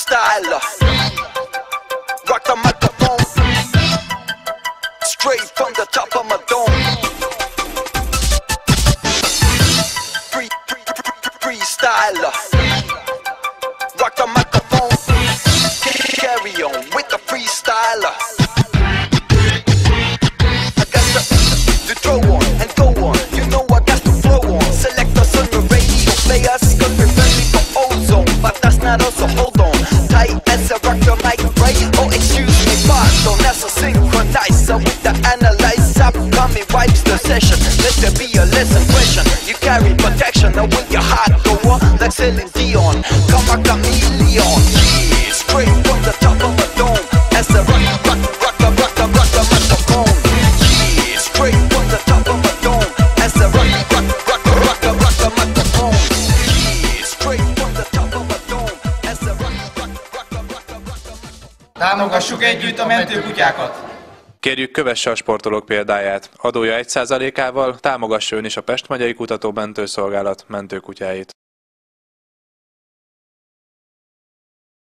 freestyler. Rock the microphone, straight from the top of my dome. Freestyler. Rock the microphone, carry on with the freestyler. I got to throw on and go on. You know I got to flow on. Select us on the radio, play us cause we're friendly for ozone. But that's not us, so hold on. Tight as a rock the mic, right? Oh, excuse me, pardon. That's a synchronizer with the analyzer. Upcoming vibes the session. Let there be a lesson question. You carry protection, now with your heart go on. Like Celine Dion, come a chameleon. Yeah, straight from the top of a dome. As a rock the microphone. Yeah, straight from the top of a dome. As a rock the microphone. Yeah, straight from the top of a dome. As a rock the microphone. Támogassuk együtt a mentőkutyákat! Kérjük, kövesse a sportolók példáját. Adója 1%-ával támogassa ön is a Pest Megyei Kutató Mentőszolgálat mentőkutyáit.